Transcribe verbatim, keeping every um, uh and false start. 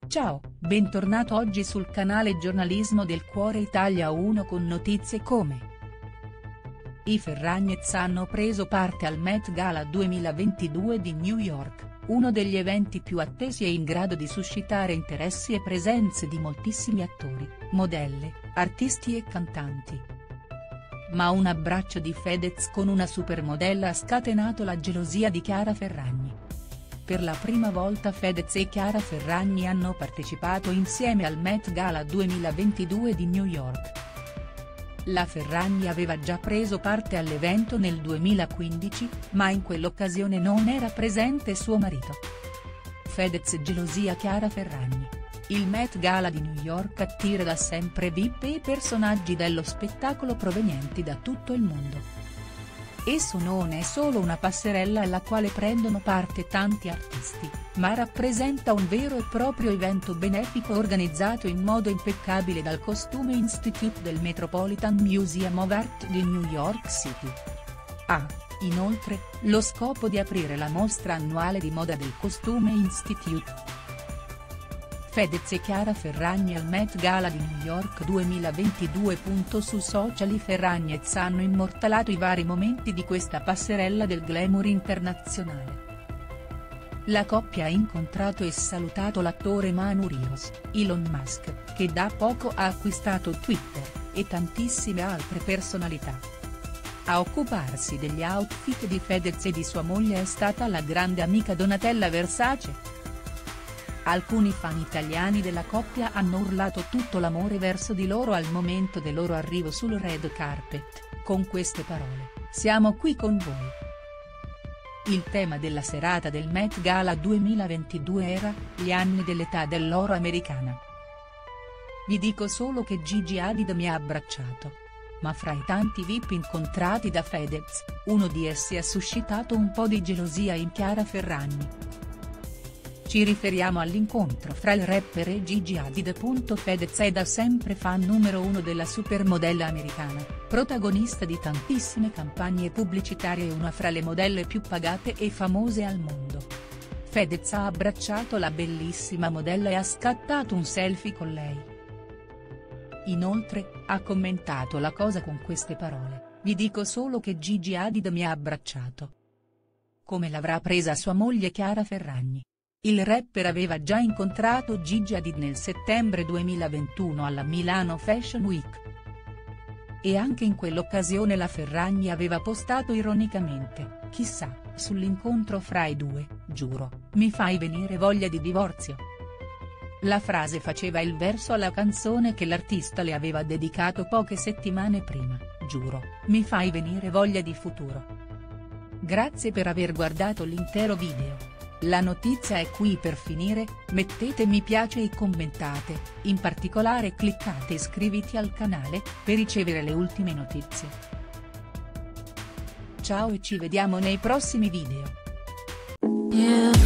Ciao, bentornato oggi sul canale Giornalismo del Cuore Italia uno con notizie come: i Ferragnez hanno preso parte al Met Gala duemilaventidue di New York, uno degli eventi più attesi e in grado di suscitare interessi e presenze di moltissimi attori, modelle, artisti e cantanti. Ma un abbraccio di Fedez con una supermodella ha scatenato la gelosia di Chiara Ferragni. Per la prima volta Fedez e Chiara Ferragni hanno partecipato insieme al Met Gala duemilaventidue di New York. La Ferragni aveva già preso parte all'evento nel duemilaquindici, ma in quell'occasione non era presente suo marito. Fedez e gelosia Chiara Ferragni. Il Met Gala di New York attira da sempre V I P e personaggi dello spettacolo provenienti da tutto il mondo. Esso non è solo una passerella alla quale prendono parte tanti artisti, ma rappresenta un vero e proprio evento benefico organizzato in modo impeccabile dal Costume Institute del Metropolitan Museum of Art di New York City. Ha, inoltre, lo scopo di aprire la mostra annuale di moda del Costume Institute. Fedez e Chiara Ferragni al Met Gala di New York duemilaventidue. Su social i Ferragnez hanno immortalato i vari momenti di questa passerella del glamour internazionale. La coppia ha incontrato e salutato l'attore Manu Rios, Elon Musk, che da poco ha acquistato Twitter, e tantissime altre personalità. A occuparsi degli outfit di Fedez e di sua moglie è stata la grande amica Donatella Versace. Alcuni fan italiani della coppia hanno urlato tutto l'amore verso di loro al momento del loro arrivo sul red carpet, con queste parole: "Siamo qui con voi". Il tema della serata del Met Gala duemilaventidue era "Gli anni dell'età dell'oro americana". Vi dico solo che Gigi Hadid mi ha abbracciato. Ma fra i tanti V I P incontrati da Fedez, uno di essi ha suscitato un po' di gelosia in Chiara Ferragni. Ci riferiamo all'incontro fra il rapper e Gigi Hadid. Fedez è da sempre fan numero uno della supermodella americana, protagonista di tantissime campagne pubblicitarie e una fra le modelle più pagate e famose al mondo. Fedez ha abbracciato la bellissima modella e ha scattato un selfie con lei. Inoltre, ha commentato la cosa con queste parole: "Vi dico solo che Gigi Hadid mi ha abbracciato". Come l'avrà presa sua moglie Chiara Ferragni? Il rapper aveva già incontrato Gigi Hadid nel settembre duemilaventuno alla Milano Fashion Week. E anche in quell'occasione la Ferragni aveva postato ironicamente: "Chissà, sull'incontro fra i due, giuro, mi fai venire voglia di divorzio". La frase faceva il verso alla canzone che l'artista le aveva dedicato poche settimane prima: "Giuro, mi fai venire voglia di futuro". Grazie per aver guardato l'intero video. La notizia è qui per finire, mettete mi piace e commentate, in particolare cliccate iscriviti al canale, per ricevere le ultime notizie. Ciao e ci vediamo nei prossimi video. Yeah.